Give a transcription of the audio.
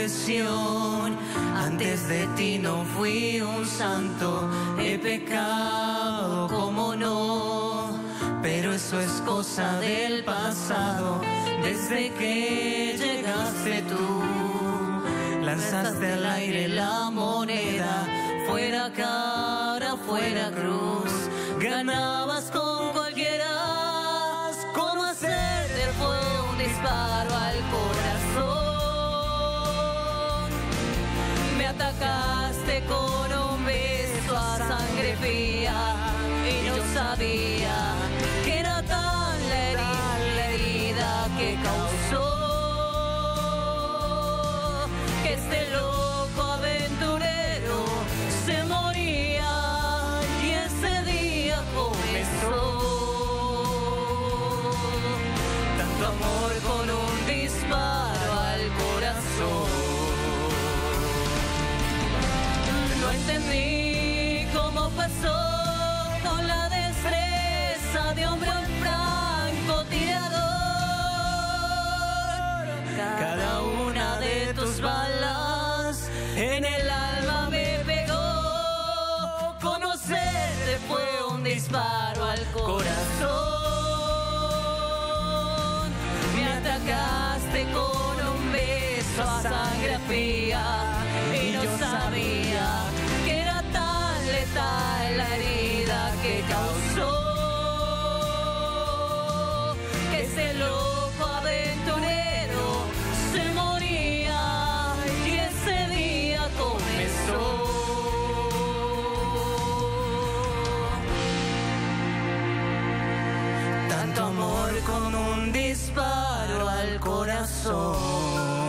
confesión. Antes de ti no fui un santo, he pecado, cómo no, pero eso es cosa del pasado. Desde que llegaste tú, lanzaste al aire la moneda, fuera cara, fuera cruz, ganabas con cualquiera. ¿Cómo hacerte? Fue un disparo al corazón. Me atacaste con un beso a sangre fría y no sabía que era tan la herida que causó que este loco aventurero se moría y ese día comenzó tanto amor con un disparo al corazón. No entendí cómo pasó con la destreza de hombre francotirador. Cada una de tus balas en el alma me pegó. Conocerte fue un disparo al corazón. Me atacaste con un beso a sangre fría y no sabía que era tan letal la herida que causó que ese loco aventurero se moría y ese día comenzó tanto amor con un disparo al corazón.